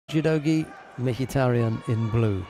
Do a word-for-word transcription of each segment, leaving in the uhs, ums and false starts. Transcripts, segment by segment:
Judogi, Mkhitaryan in blue.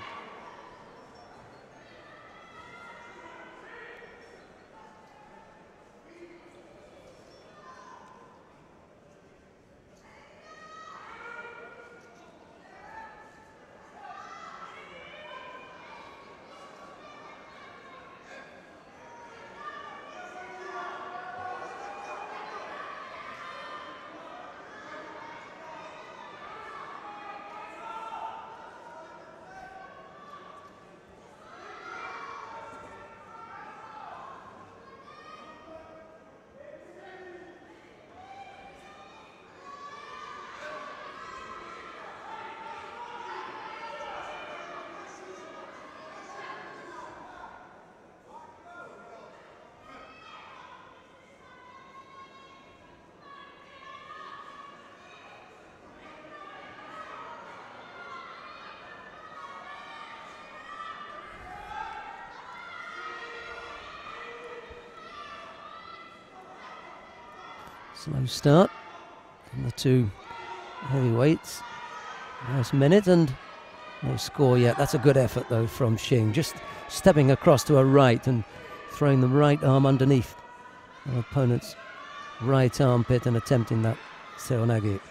Slow start from the two heavyweights. Nice minute and no score yet. That's a good effort though from Shing. Just stepping across to her right and throwing the right arm underneath her opponent's right armpit and attempting that Seoinage.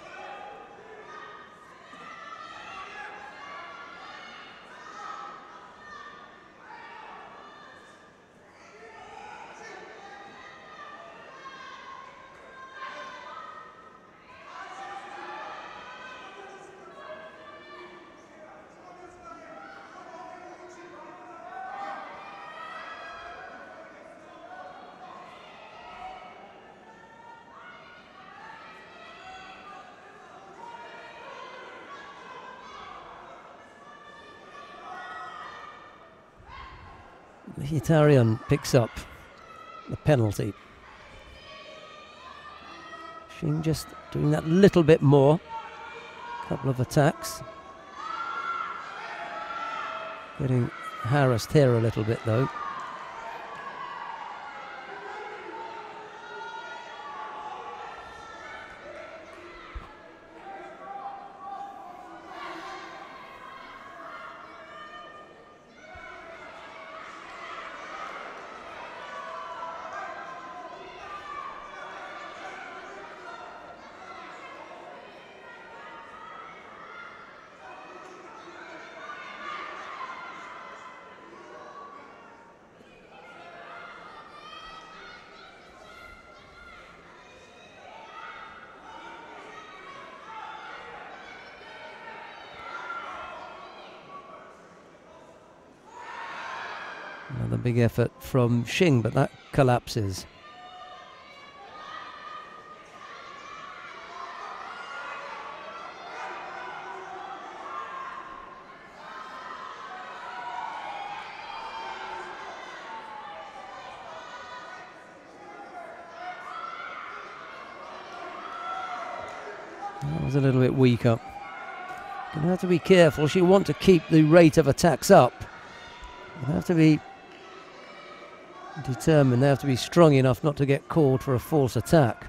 Mkhitaryan picks up the penalty. Shing just doing that little bit more. Couple of attacks. Getting harassed here a little bit though. Another big effort from Shing, but that collapses. That was a little bit weaker. Gonna have to be careful. She want to keep the rate of attacks up. They have to be determined. They have to be strong enough not to get called for a false attack.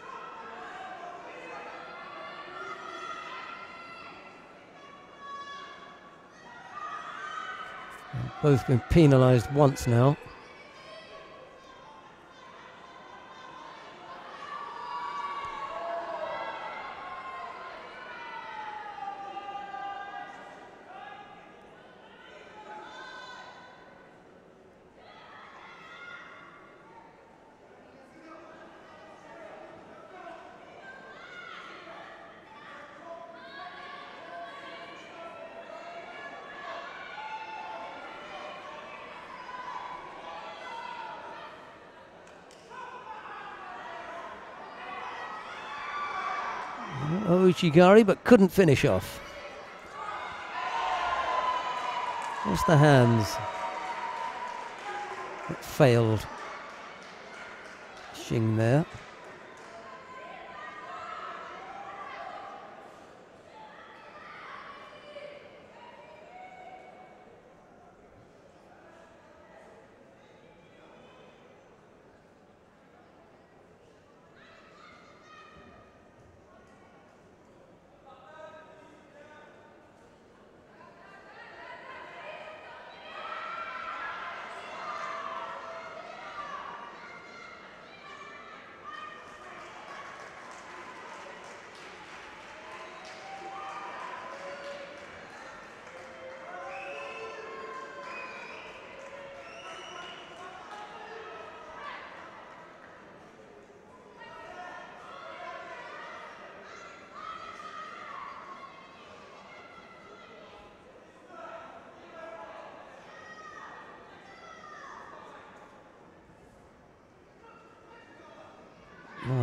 They've both been penalised once now. Ouchigari, but couldn't finish off. Just the hands that failed Shing there.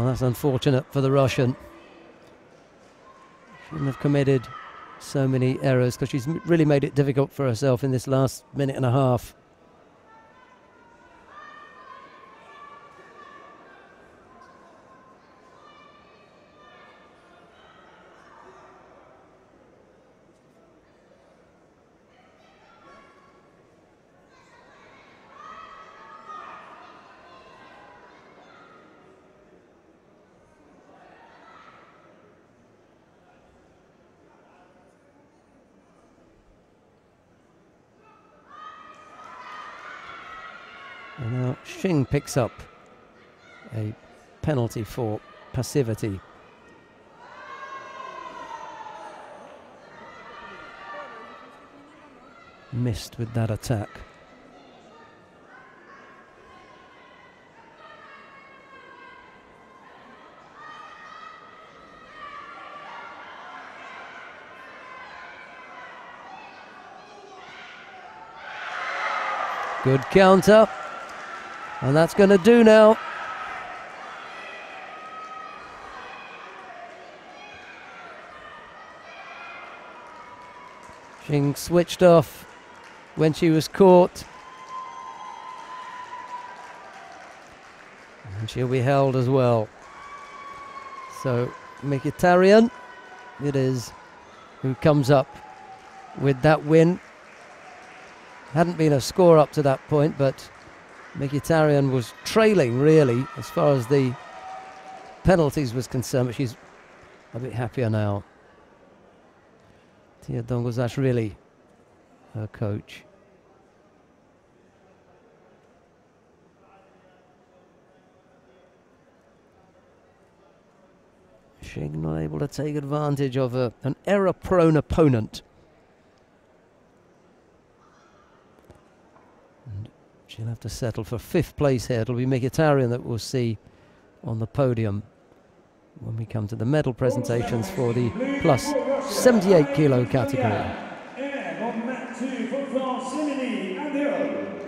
Well, that's unfortunate for the Russian. Shouldn't have committed so many errors because she's really made it difficult for herself in this last minute and a half. And now Xing picks up a penalty for passivity. Missed with that attack. Good counter. And that's going to do now. Xing switched off when she was caught. And she'll be held as well. So Mkhitaryan it is who comes up with that win. Hadn't been a score up to that point, but Mkhitaryan was trailing really as far as the penalties was concerned, but she's a bit happier now. Tia Donguzashvili, her coach. Xing not able to take advantage of a, an error-prone opponent. And she'll have to settle for fifth place here. It'll be Mkhitaryan that we'll see on the podium when we come to the medal presentations for the plus seventy-eight kilo category. And on mat two for France, Simini and